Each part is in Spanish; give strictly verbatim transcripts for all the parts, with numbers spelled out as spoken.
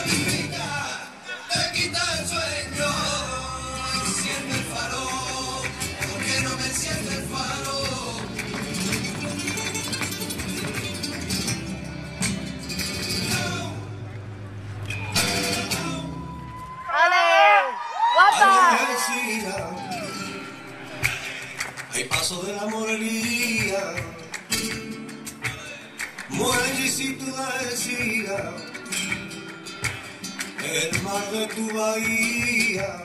Hay paso de la morería, muellecito decía, el mar de tu bahía,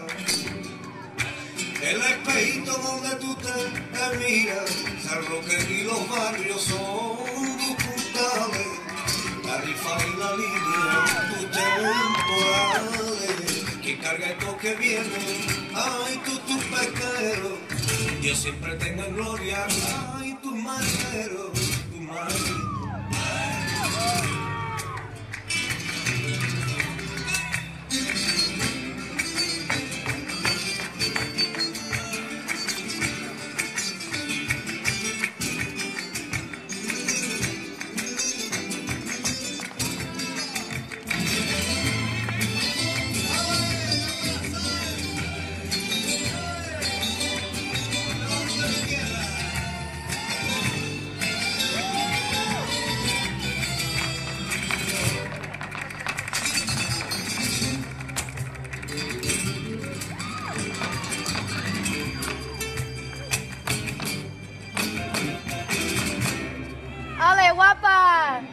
el espejito donde tú te miras, San Roque y los barrios son tus puntales, la rifa y la línea, tus temporales, que carga esto que viene, ay tú, tu pesquero. Dios siempre tenga en gloria, ay, tu marinero, tu marinero. ¡Ale, guapa!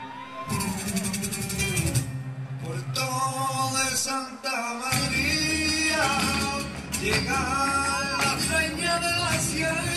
Puerto de Santa María, llega la seña de la sierra.